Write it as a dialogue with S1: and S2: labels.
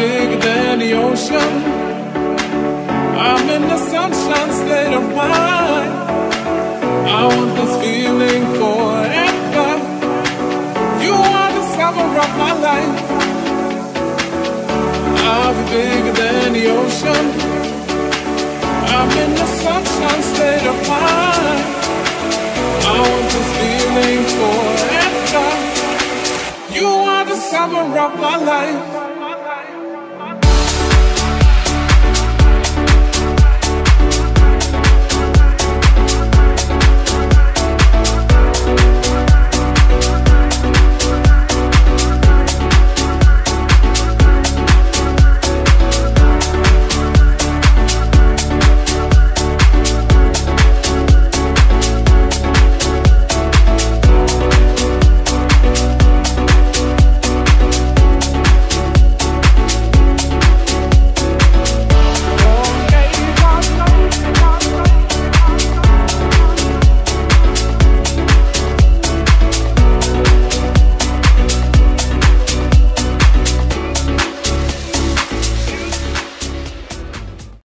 S1: bigger than the ocean. I'm in the sunshine state of mind. I want this feeling forever. You are the summer of my life. I'll be bigger than the ocean. I'm in the sunshine state of mind. I want this feeling forever. You are the summer of my life.